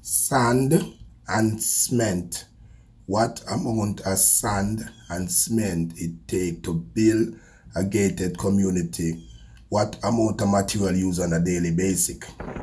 Sand and cement. What amount of sand and cement it take to build a gated community? What amount of material used on a daily basis?